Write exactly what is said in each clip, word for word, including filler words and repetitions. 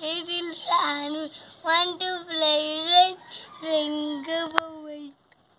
Little Sun want to play. Rain, rain, go away.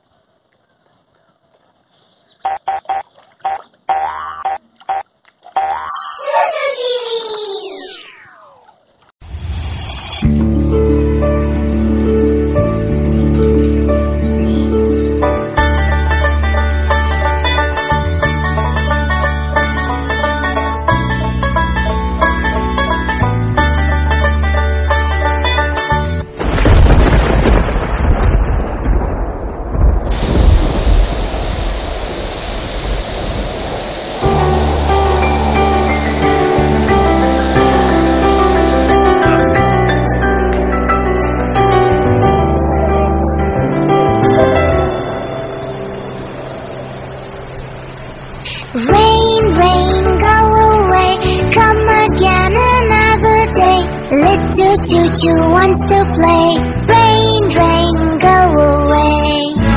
Rain, rain, go away, come again another day. Little choo-choo wants to play. Rain, rain, go away.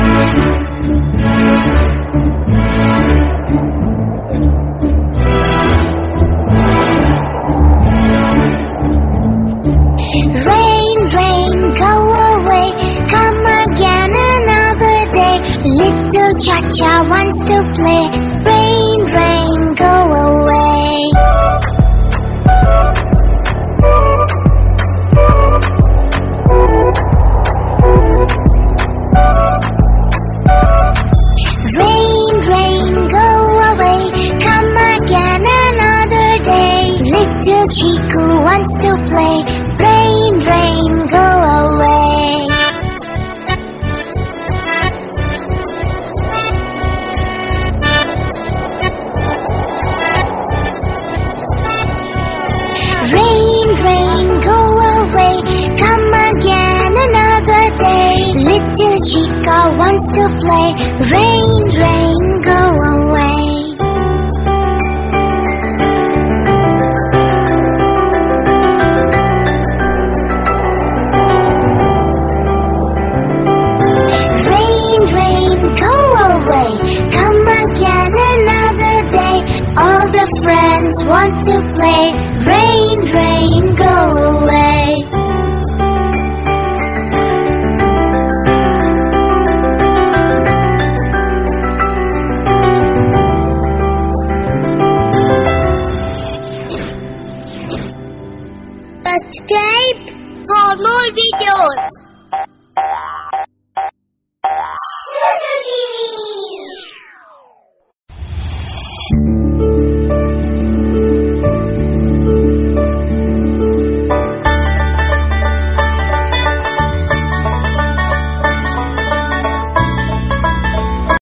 Rain, rain, go away, come again another day. Little cha-cha wants to play. Rain, rain, go away. Rain, rain, go away, come again another day. Little Chiku wants to play. Rain, rain, go away. Rain, rain, go away, come again another day. Little Chica wants to play. Rain, rain.